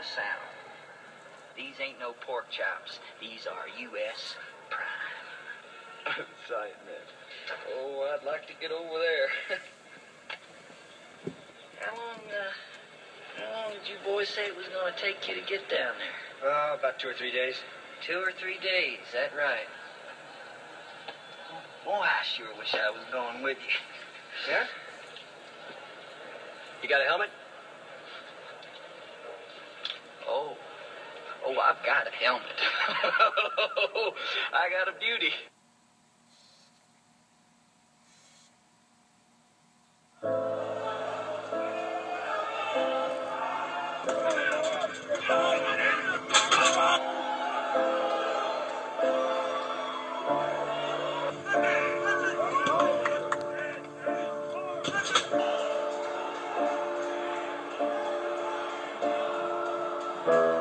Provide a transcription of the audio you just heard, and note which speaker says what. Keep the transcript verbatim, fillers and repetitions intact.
Speaker 1: sound. These ain't no pork chops. These are U S prime.
Speaker 2: Sight, man. Oh, I'd like to get over there.
Speaker 1: How long, uh, how long did you boys say it was gonna take you to get down there?
Speaker 2: Uh, about two or three days.
Speaker 1: Two or three days, that right. Boy, I sure wish I was going with you.
Speaker 2: Yeah? You got a helmet?
Speaker 1: Oh. Oh, I've got a helmet. I got a beauty.
Speaker 3: Bye.